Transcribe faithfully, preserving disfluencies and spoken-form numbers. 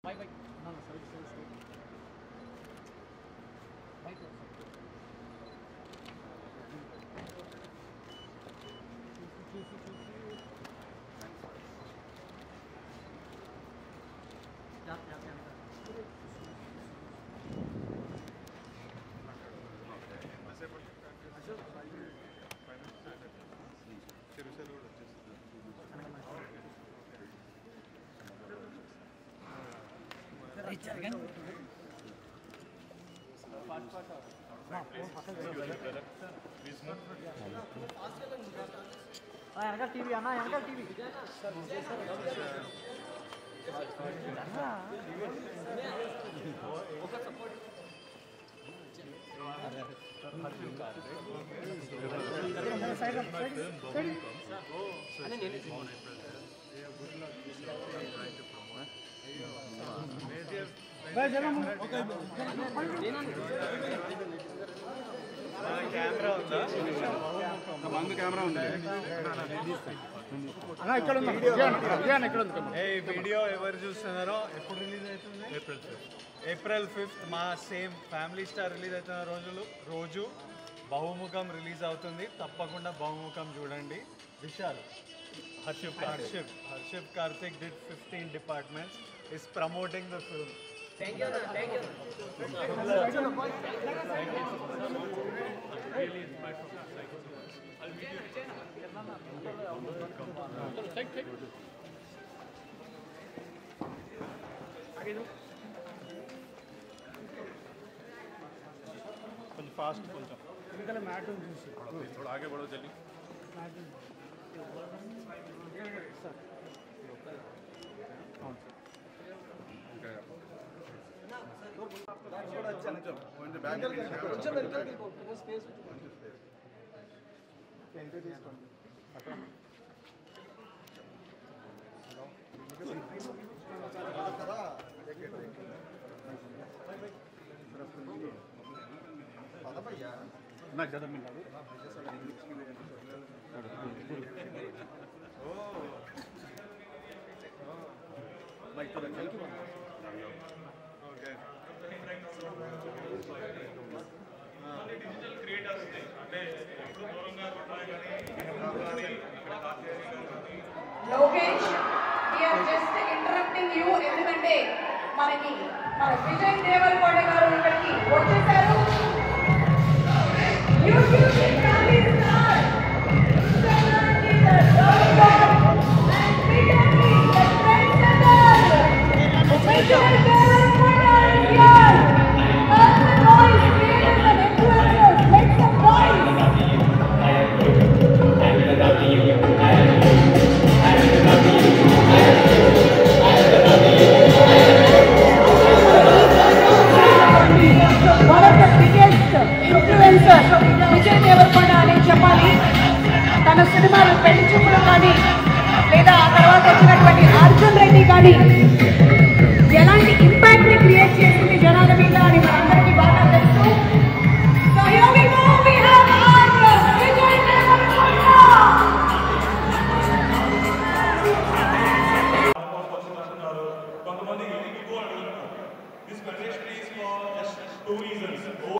వెనకాల టీవీ అన్న వెనకాల టీవీ కెమెరా ఉందా మందు కెమెరా ఉంది వీడియో ఎవరు చూస్తున్నారో ఎప్పుడు రిలీజ్ అవుతుంది ఏప్రిల్ ఏప్రిల్ ఫిఫ్త్ మా సేమ్ ఫ్యామిలీ స్టార్ రిలీజ్ అవుతున్న రోజులు రోజు బహుముఖం రిలీజ్ అవుతుంది తప్పకుండా బహుముఖం చూడండి Vishal Harshiv Harshiv Harshiv Karthik did fifteen departments is promoting the film. Thank you, thank you. Really inspired from that. I'll meet you. Take, take. కొంచెం ఫాస్ట్ కొంచెం ఎందుకంటే మ్యాట్ చూసి थोड़ा आगे बढ़ो जल्दी सर కొంచెం వెనకాల స్పేస్ ఎంట్రీ తీసుకోండి నాకు కదా మిల్లాడు మైక్ తో మైక్ ఓకే డిజిటల్ క్రియేటర్స్ అంటే ఎప్పుడు దూరంగా Lokesh we are just interrupting you ఎందుకంటే మనకి మన విజయ్ దేవరకొండ గారు ఇక్కడికి వచ్చేసారు యూట్యూబ్ ఫ్యామిలీ స్టార్ విజయ్ దేవరకొండ అని చెప్పాలి తన సినిమాలు పెళ్లి చూపులు కానీ లేదా ఆ తర్వాత వచ్చినటువంటి అర్జున్ రెడ్డి కానీ